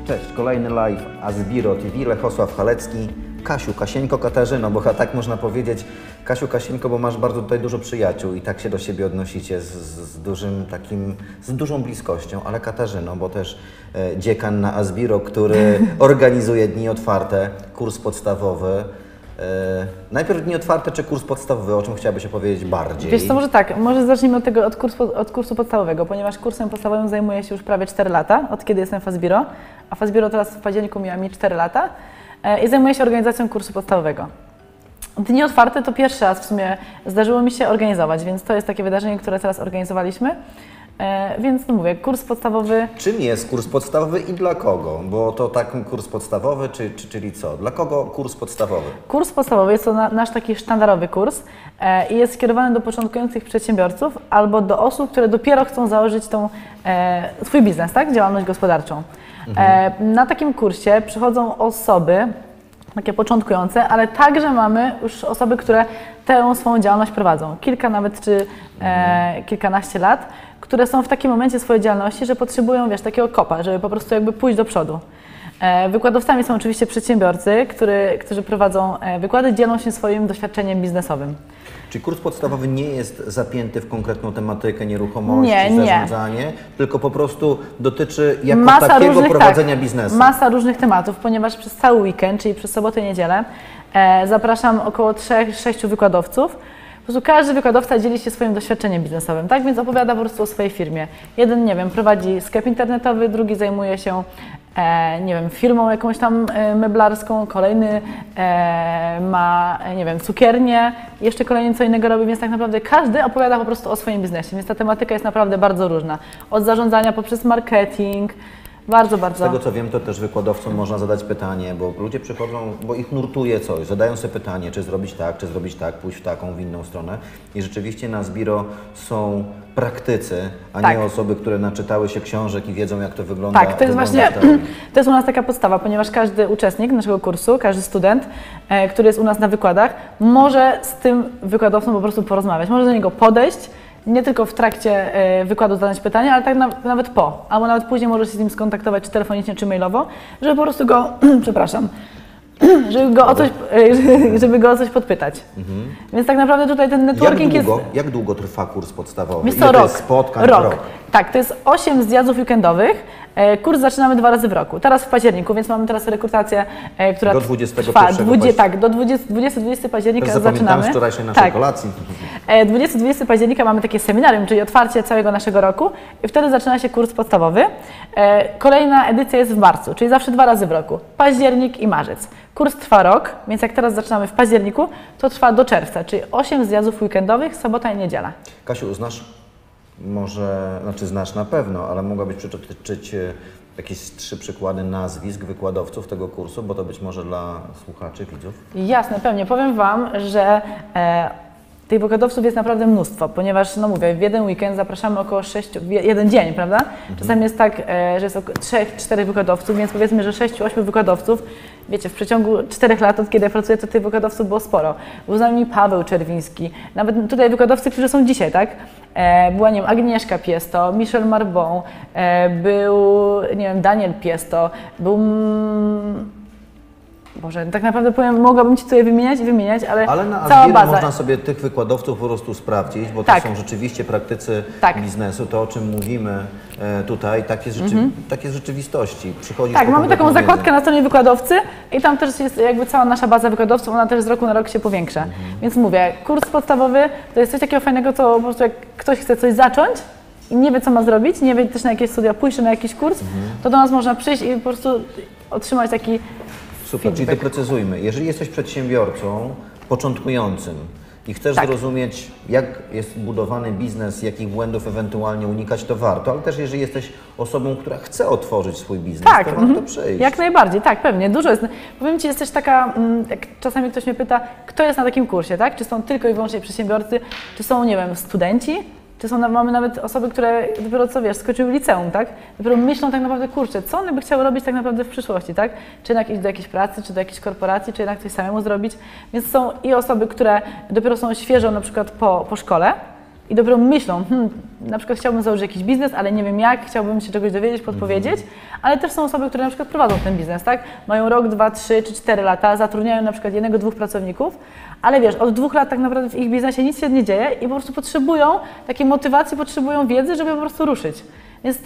Cześć, kolejny live Asbiro TV, Lechosław Halecki. Kasiu, Kasieńko, Katarzyno, bo tak można powiedzieć. Kasiu, Kasieńko, bo masz bardzo tutaj dużo przyjaciół i tak się do siebie odnosicie z dużą bliskością, ale Katarzyno, bo też dziekan na Asbiro, który organizuje dni otwarte, kurs podstawowy. Najpierw dni otwarte czy kurs podstawowy, o czym chciałabyś opowiedzieć bardziej? Wiesz co, może tak, może zacznijmy od kursu podstawowego, ponieważ kursem podstawowym zajmuję się już prawie 4 lata, od kiedy jestem w Asbiro, a w Asbiro teraz w październiku mija mi 4 lata i zajmuję się organizacją kursu podstawowego. Dni otwarte to pierwszy raz w sumie zdarzyło mi się organizować, więc to jest takie wydarzenie, które teraz organizowaliśmy. Więc no mówię, kurs podstawowy... Czym jest kurs podstawowy i dla kogo? Bo to taki kurs podstawowy, czyli co? Dla kogo kurs podstawowy? Kurs podstawowy jest to nasz taki sztandarowy kurs i jest skierowany do początkujących przedsiębiorców albo do osób, które dopiero chcą założyć swój biznes, tak? Działalność gospodarczą. Na takim kursie przychodzą osoby takie początkujące, ale także mamy już osoby, które tę swoją działalność prowadzą. Kilka nawet czy kilkanaście lat, które są w takim momencie swojej działalności, że potrzebują, wiesz, takiego kopa, żeby po prostu jakby pójść do przodu. Wykładowcami są oczywiście przedsiębiorcy, którzy prowadzą wykłady, dzielą się swoim doświadczeniem biznesowym. Czyli kurs podstawowy nie jest zapięty w konkretną tematykę, nieruchomości, zarządzanie, tylko po prostu dotyczy takiego prowadzenia biznesu. Masa różnych tematów, ponieważ przez cały weekend, czyli przez sobotę i niedzielę, zapraszam około 3-6 wykładowców. Po prostu każdy wykładowca dzieli się swoim doświadczeniem biznesowym, tak? Więc opowiada po prostu o swojej firmie. Jeden, nie wiem, prowadzi sklep internetowy, drugi zajmuje się, nie wiem, firmą jakąś tam meblarską, kolejny ma, nie wiem, cukiernię, jeszcze kolejny co innego robi, więc tak naprawdę każdy opowiada po prostu o swoim biznesie, więc ta tematyka jest naprawdę bardzo różna. Od zarządzania poprzez marketing, bardzo. Z tego co wiem, to też wykładowcom można zadać pytanie, bo ludzie przychodzą, bo ich nurtuje coś, zadają sobie pytanie, czy zrobić tak, pójść w taką, w inną stronę. I rzeczywiście na Asbiro są praktycy, a nie osoby, które naczytały się książek i wiedzą, jak to wygląda. Tak, to jest właśnie, to jest u nas taka podstawa, ponieważ każdy uczestnik naszego kursu, każdy student, który jest u nas na wykładach, może z tym wykładowcą po prostu porozmawiać, może do niego podejść, nie tylko w trakcie wykładu zadać pytania, ale tak nawet po, albo nawet później może się z nim skontaktować czy telefonicznie, czy mailowo, żeby po prostu go, przepraszam, żeby go o coś podpytać. Więc tak naprawdę tutaj ten networking Jak długo trwa kurs podstawowy? Jest to Ile rok. To jest spotkań? Rok. Tak, to jest 8 zjazdów weekendowych. Kurs zaczynamy 2 razy w roku. Teraz w październiku, więc mamy teraz rekrutację, która do 21 trwa. Tak, do 20 października zaczynamy. Z wczorajszej naszej kolacji. 20 października mamy takie seminarium, czyli otwarcie całego naszego roku i wtedy zaczyna się kurs podstawowy. Kolejna edycja jest w marcu, czyli zawsze 2 razy w roku. Październik i marzec. Kurs trwa rok, więc jak teraz zaczynamy w październiku, to trwa do czerwca, czyli 8 zjazdów weekendowych, sobota i niedziela. Kasiu, znasz na pewno, ale mogłabyś przytoczyć jakieś 3 przykłady nazwisk wykładowców tego kursu, bo to być może dla słuchaczy, widzów? Jasne, pewnie. Powiem Wam, że tych wykładowców jest naprawdę mnóstwo, ponieważ, no mówię, w jeden weekend zapraszamy około 6, jeden dzień, prawda? Czasami jest tak, że jest około 3-4 wykładowców, więc powiedzmy, że 6-8 wykładowców. Wiecie, w przeciągu 4 lat, od kiedy ja pracuję, to tych wykładowców było sporo. Był z nami Paweł Czerwiński, nawet tutaj wykładowcy, którzy są dzisiaj, tak? Była, nie wiem, Agnieszka Piesto, Michel Marbon, był, nie wiem, Daniel Piesto, był... Boże, tak naprawdę powiem, mogłabym Ci tutaj wymieniać, ale na cała Asbiro baza. można sobie tych wykładowców po prostu sprawdzić, bo to są rzeczywiście praktycy biznesu. To, o czym mówimy tutaj, tak jest w rzeczywistości. Tak, mamy taką zakładkę na stronie wykładowcy i tam też jest jakby cała nasza baza wykładowców, ona też z roku na rok się powiększa. Więc mówię, kurs podstawowy to jest coś takiego fajnego, co po prostu jak ktoś chce coś zacząć i nie wie, co ma zrobić, nie wie też na jakieś studia pójść, czy na jakiś kurs, to do nas można przyjść i po prostu otrzymać taki Super, czyli doprecyzujmy. Jeżeli jesteś przedsiębiorcą początkującym i chcesz zrozumieć, jak jest budowany biznes, jakich błędów ewentualnie unikać, to warto, ale też jeżeli jesteś osobą, która chce otworzyć swój biznes, to warto przyjść. Jak najbardziej, tak, pewnie. Dużo jest. Powiem Ci, jest też taka, jak czasami ktoś mnie pyta, kto jest na takim kursie, tak? Czy są tylko i wyłącznie przedsiębiorcy, czy są, nie wiem, studenci, mamy nawet osoby, które dopiero co, wiesz, skończyły liceum, tak? Dopiero myślą tak naprawdę, kurczę, co one by chciały robić tak naprawdę w przyszłości, tak? Czy jednak iść do jakiejś pracy, czy do jakiejś korporacji, czy jednak coś samemu zrobić. Więc są i osoby, które dopiero są świeżo na przykład po szkole, i dopiero myślą, na przykład chciałbym założyć jakiś biznes, ale nie wiem jak, chciałbym się czegoś dowiedzieć, podpowiedzieć, ale też są osoby, które na przykład prowadzą ten biznes, tak? Mają rok, 2, 3 czy 4 lata, zatrudniają na przykład 1, 2 pracowników, ale wiesz, od 2 lat tak naprawdę w ich biznesie nic się nie dzieje i po prostu potrzebują takiej motywacji, potrzebują wiedzy, żeby po prostu ruszyć. Więc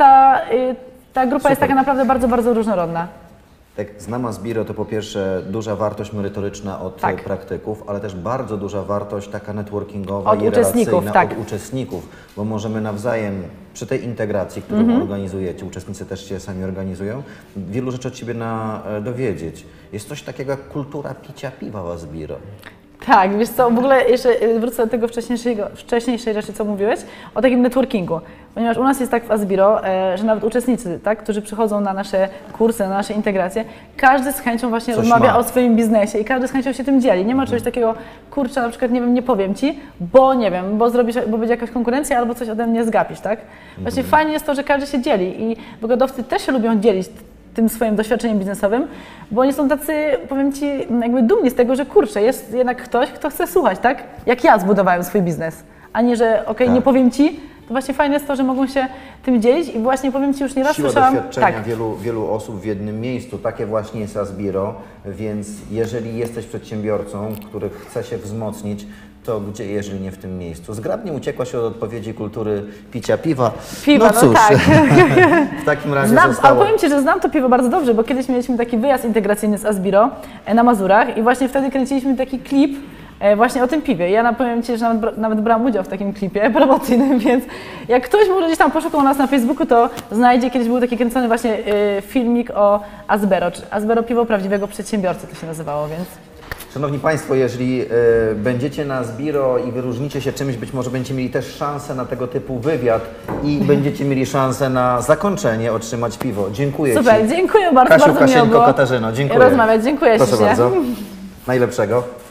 ta grupa jest taka naprawdę bardzo, bardzo różnorodna. Tak, znam Asbiro to po pierwsze duża wartość merytoryczna od praktyków, ale też bardzo duża wartość taka networkingowa Od i uczestników, relacyjna od uczestników, bo możemy nawzajem przy tej integracji, którą organizujecie, uczestnicy też się sami organizują, wielu rzeczy od siebie dowiedzieć. Jest coś takiego jak kultura picia piwa w Asbiro. Tak, wiesz co, w ogóle jeszcze wrócę do tego wcześniejszej rzeczy, co mówiłeś, o takim networkingu. Ponieważ u nas jest tak w Asbiro, że nawet uczestnicy, tak, którzy przychodzą na nasze kursy, na nasze integracje, każdy z chęcią właśnie rozmawia o swoim biznesie i każdy z chęcią się tym dzieli. Nie ma czegoś takiego, kurczę, na przykład, nie wiem, nie powiem Ci, bo nie wiem, bo będzie jakaś konkurencja albo coś ode mnie zgapisz, tak? Właśnie fajnie jest to, że każdy się dzieli i wygodowcy też się lubią dzielić tym swoim doświadczeniem biznesowym, bo oni są tacy, powiem Ci, jakby dumni z tego, że kurczę, jest jednak ktoś, kto chce słuchać, tak? Jak ja zbudowałem swój biznes, a nie, że okej, nie powiem Ci, to właśnie fajne jest to, że mogą się tym dzielić i właśnie powiem Ci, już nieraz słyszałam... doświadczenia wielu osób w jednym miejscu, takie właśnie jest Asbiro, więc jeżeli jesteś przedsiębiorcą, który chce się wzmocnić, to gdzie, jeżeli nie w tym miejscu? Zgrabnie uciekłaś od odpowiedzi kultury picia piwa. No cóż, tak. W takim razie Ale powiem Ci, że znam to piwo bardzo dobrze, bo kiedyś mieliśmy taki wyjazd integracyjny z Asbiro na Mazurach i właśnie wtedy kręciliśmy taki klip właśnie o tym piwie. Ja powiem Ci, że nawet brałam udział w takim klipie promocyjnym, więc jak ktoś może gdzieś tam poszukał nas na Facebooku, to znajdzie, kiedyś był taki kręcony właśnie filmik o Asbiro, czy Asbiro piwo prawdziwego przedsiębiorcy to się nazywało, więc... Szanowni Państwo, jeżeli będziecie na Asbiro i wyróżnicie się czymś, być może będziecie mieli też szansę na tego typu wywiad i będziecie mieli szansę na zakończenie otrzymać piwo. Dziękuję Ci. Super, dziękuję bardzo, Kasiu, bardzo miło było Katarzyno, dziękuję. rozmawiać, dziękuję Proszę ślicznie. bardzo. Najlepszego.